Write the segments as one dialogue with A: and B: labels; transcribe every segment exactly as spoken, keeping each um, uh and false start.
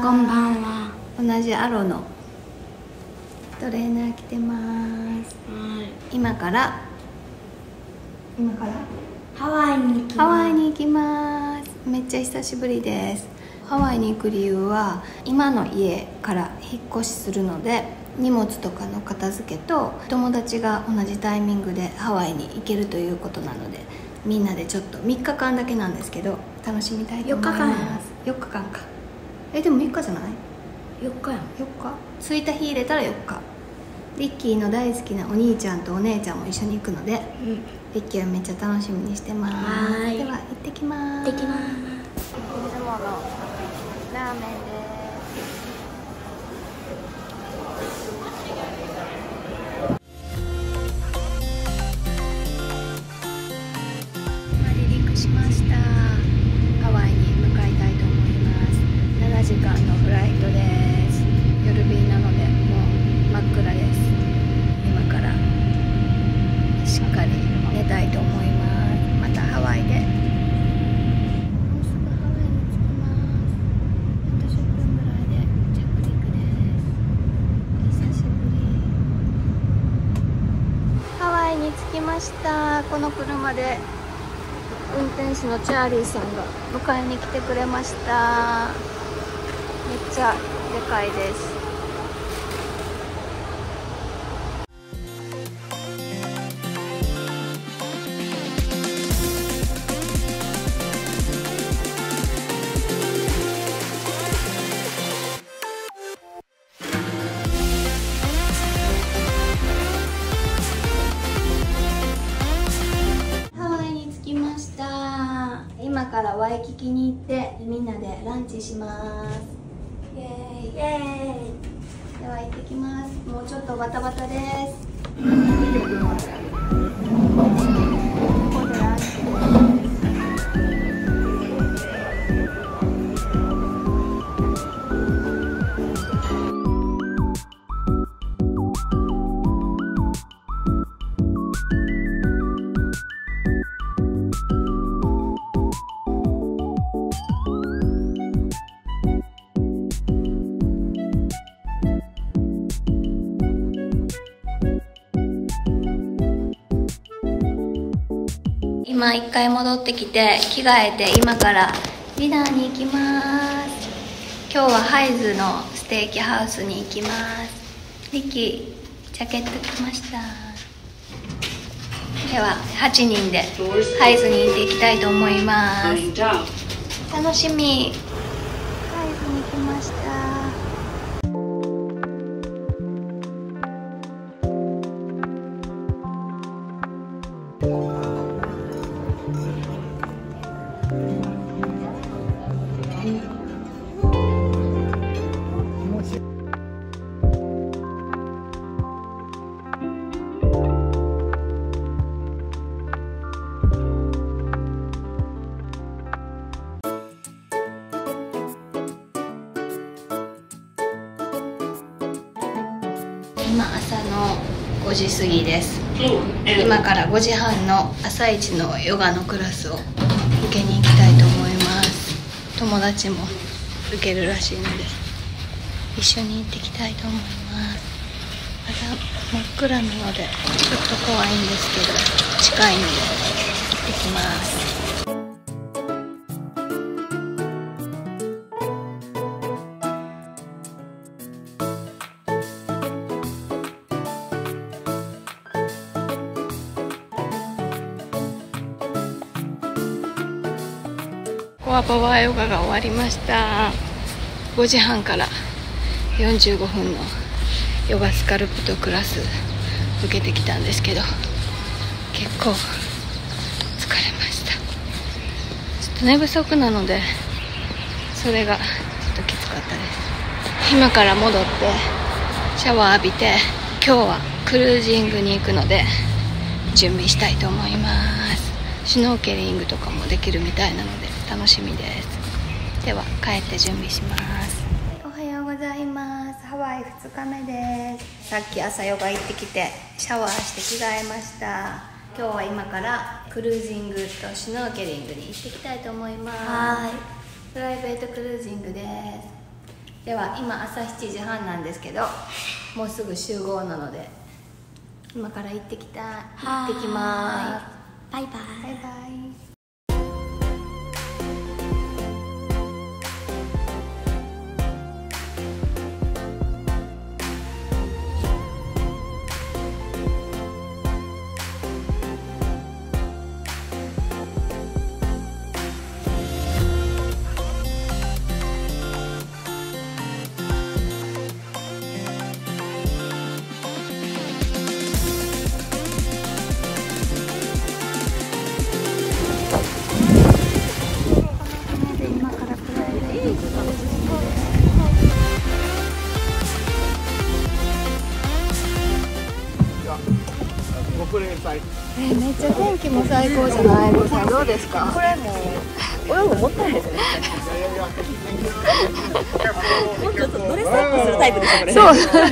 A: こんばんは。
B: 同じアロのトレーナー着てます。今から今から
A: ハワイに行きます。
B: ハワイに行きます。めっちゃ久しぶりです。ハワイに行く理由は今の家から引っ越しするので、荷物とかの片付けと友達が同じタイミングでハワイに行けるということなので、みんなでちょっとみっかかんだけなんですけど楽しみたいと思います。よっかかんか。えでもみっかじゃない？
A: よっかやん。
B: よっか。着いた日入れたらよっか。リッキーの大好きなお兄ちゃんとお姉ちゃんも一緒に行くので、うん、リッキーはめっちゃ楽しみにしてます。
A: はい。
B: では行ってきます。
A: 行ってきます。
B: いつものラーメンです。離陸しました。ハワイに向かいたいと思います。ななじかんのフライトです。夜便なのでもう真っ暗です。今からしっかり寝たいと思います。またハワイでもうすぐハワイに着きます。あとじゅっぷんぐらいで着陸です。久しぶり。ハワイに着きました。この車で運転手のチャーリーさんが迎えに来てくれました。めっちゃでかいです。今からワイキキに行ってみんなでランチします。イエーイイエーイ。では行ってきます。もうちょっとバタバタです。ここでランチです。今一回戻ってきて着替えて今からディナーに行きます。今日はハイズのステーキハウスに行きます。リッキージャケット着ました。でははちにんでハイズに行っていきたいと思います。楽しみ。ハイズに来ました。今朝のごじ過ぎです。今からごじはんの朝一のヨガのクラスを受けに行きたいと思います。友達も受けるらしいので一緒に行ってきたいと思います。まだ真っ暗なのでちょっと怖いんですけど近いので行ってきます。コアパワーヨガが終わりました。ごじはんからよんじゅうごふんのヨガスカルプトクラス受けてきたんですけど結構疲れました。ちょっと寝不足なのでそれがちょっときつかったです。今から戻ってシャワー浴びて今日はクルージングに行くので準備したいと思います。シュノーケリングとかもできるみたいなので楽しみです。では帰って準備します。おはようございます。ハワイふつかめです。さっき朝ヨガ行ってきてシャワーして着替えました。今日は今からクルージングとシュノーケリングに行ってきたいと思います。はい、プライベートクルージングです。 では今朝しちじはんなんですけど、もうすぐ集合なので今から行ってきた行ってきます。
A: バイバイ。
B: バイバイ。えー、めっちゃ天気も最高じゃないですか。どうですか？
C: これもう泳ぐもったいないですね。もうちょっとドレスアップするタイプでしょこれ。
B: そう。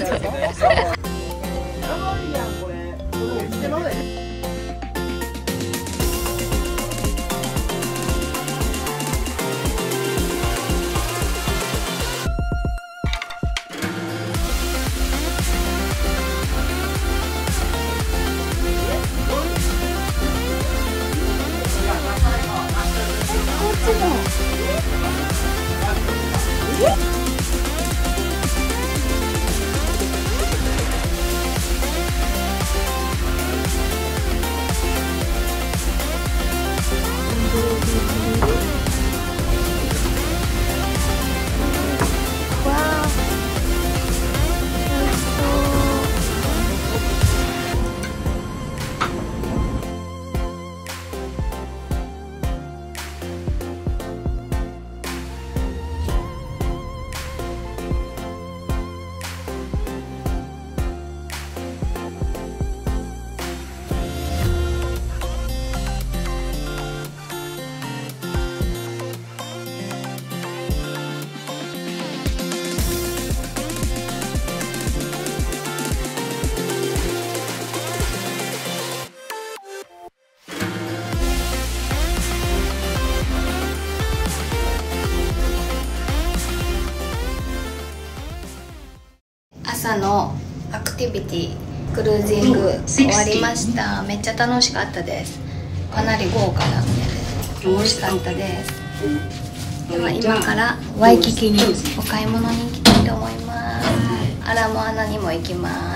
B: 朝のアクティビティクルージング終わりました。めっちゃ楽しかったです。かなり豪華な船で楽しかったです。では今からワイキキにお買い物に行きたいと思います。アラモアナにも行きます。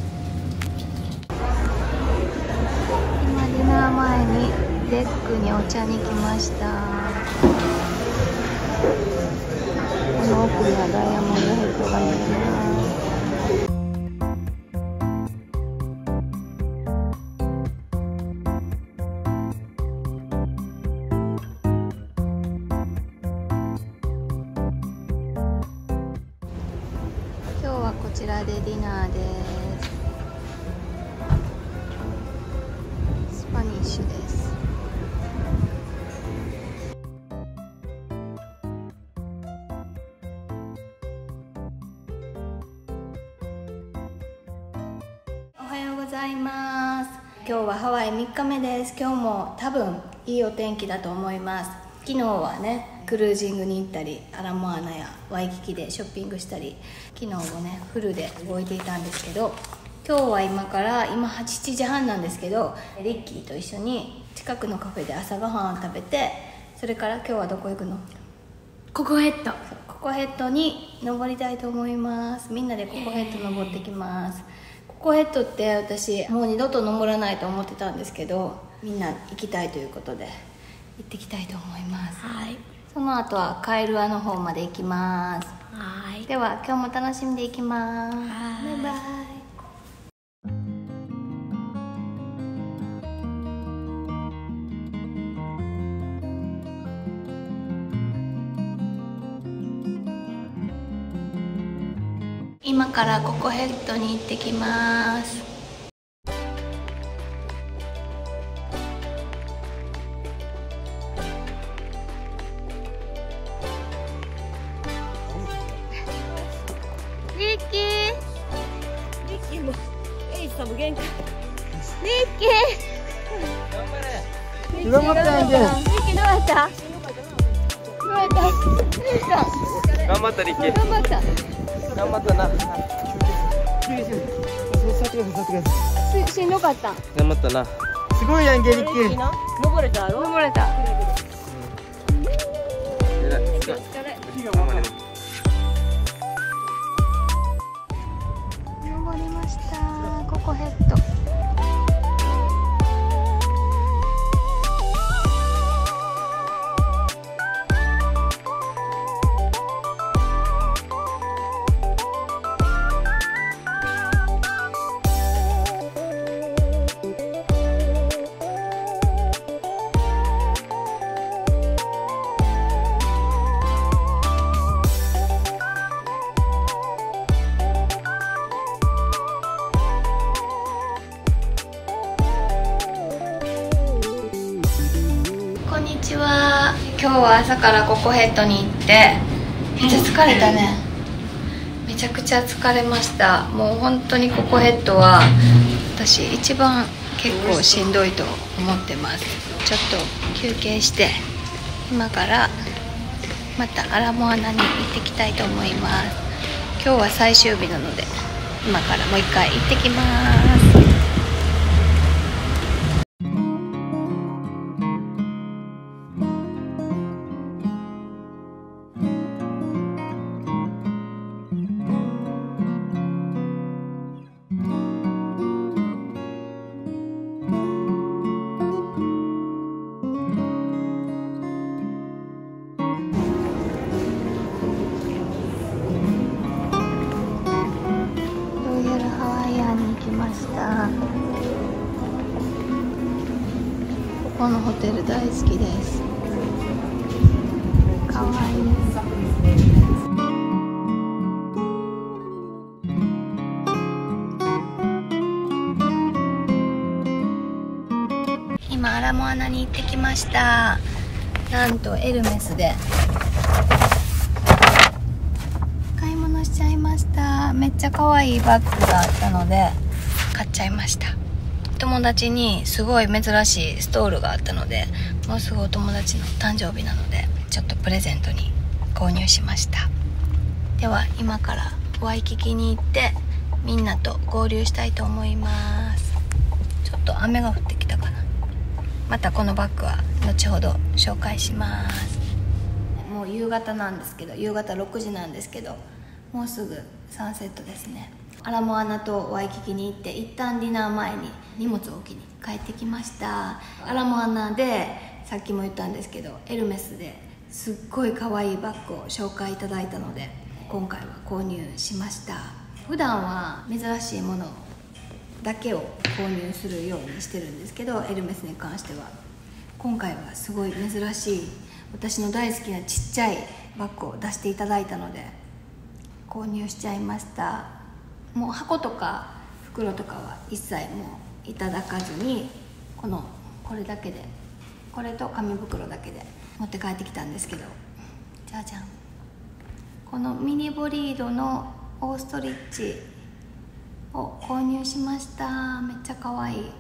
B: 今ディナー前にデックにお茶に来ました。この奥にはダイヤモンドヘッドが見えます。今日はこちらでディナーです。スパニッシュです。おはようございます。今日はハワイみっかめです。今日も多分いいお天気だと思います。昨日はねクルージングに行ったりアラモアナやワイキキでショッピングしたり昨日もねフルで動いていたんですけど、今日は今から今はちじはんなんですけど、リッキーと一緒に近くのカフェで朝ごはんを食べて、それから今日はどこ行くの？
A: ココヘッド。
B: ココヘッドに登りたいと思います。みんなでココヘッド登ってきます。ココヘッドって私もう二度と登らないと思ってたんですけど、みんな行きたいということで行ってきたいと思います。
A: はい。
B: その後はカエルアの方まで行きます。
A: はい。
B: では今日も楽しんでいきます。バイバイ。今からココヘッドに行ってきます。リッキー、
C: リッキーもエイジさんも限界。
B: リッキー、
D: 頑張れ。頑張ったんじゃん。
B: リッキーどうやった？
D: 頑張ったリッキー。
B: 頑張った。
D: 頑張ったな。
B: ししんどかった。
D: 頑張ったな。
E: すごいやんけリッキー。
C: 登れたやろ。
B: 登れた。
D: 偉い。
B: お疲れ。登りました。ココヘッド。こんにちは。今日は朝からココヘッドに行ってめっちゃ疲れたね。めちゃくちゃ疲れました。もう本当にココヘッドは私一番結構しんどいと思ってます。ちょっと休憩して今からまたアラモアナに行ってきたいと思います。今日は最終日なので今からもう一回行ってきます。ここのホテル大好きです。かわいい。今アラモアナに行ってきました。なんとエルメスで買い物しちゃいました。めっちゃ可愛いバッグがあったので買っちゃいました。友達にすごい珍しいストールがあったので、もうすぐお友達の誕生日なのでちょっとプレゼントに購入しました。では今からワイキキに行ってみんなと合流したいと思います。ちょっと雨が降ってきたかな。またこのバッグは後ほど紹介します。もう夕方なんですけど、夕方ろくじなんですけど、もうすぐサンセットですね。アラモアナとワイキキに行って一旦ディナー前に荷物を置きに帰ってきました。アラモアナでさっきも言ったんですけどエルメスですっごい可愛いバッグを紹介いただいたので今回は購入しました。普段は珍しいものだけを購入するようにしてるんですけど、エルメスに関しては今回はすごい珍しい私の大好きなちっちゃいバッグを出していただいたので購入しちゃいました。もう箱とか袋とかは一切もういただかずにこのこれだけでこれと紙袋だけで持って帰ってきたんですけど、じゃじゃん、このミニボリードのオーストリッチを購入しました。めっちゃ可愛い。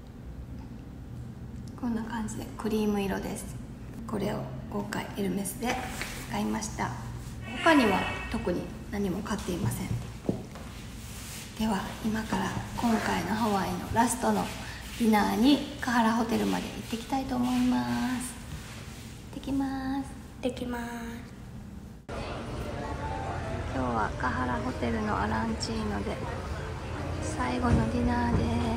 B: こんな感じでクリーム色です。これを今回エルメスで買いました。他には特に何も買っていません。では今から今回のハワイのラストのディナーにカハラホテルまで行ってきたいと思います。行ってきます。
A: 行ってきます。
B: 今日はカハラホテルのアランチーノで最後のディナーです。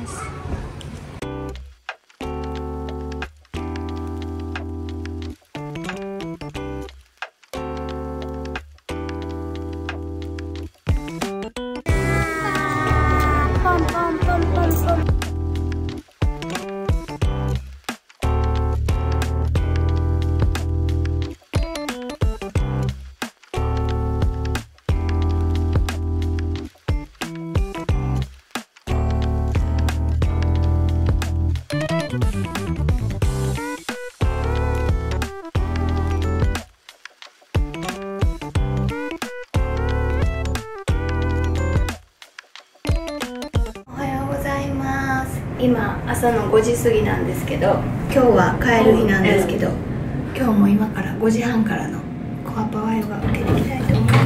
B: 今朝のごじ過ぎなんですけど、今日は帰る日なんですけど、今今日も今からごじはんからのコアパワーヨガ受けていきたいと思います。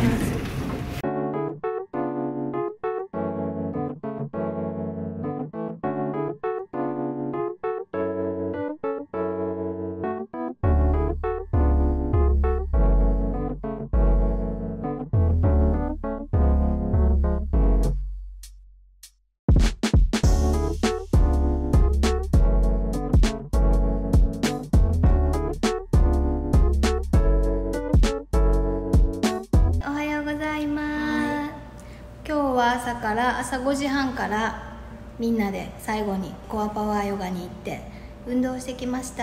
B: 朝から朝ごじはんからみんなで最後にコアパワーヨガに行って運動してきました。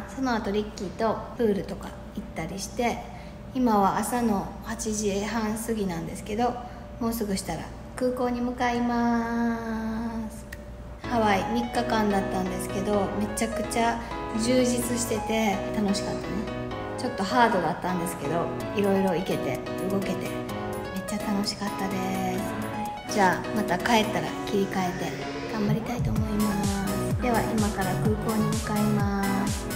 B: その後リッキーとプールとか行ったりして、今は朝のはちじはん過ぎなんですけど、もうすぐしたら空港に向かいます。ハワイみっかかんだったんですけど、めちゃくちゃ充実してて楽しかったね。ちょっとハードだったんですけど、いろいろ行けて動けてめっちゃ楽しかったです。じゃあまた帰ったら切り替えて頑張りたいと思います。では今から空港に向かいます。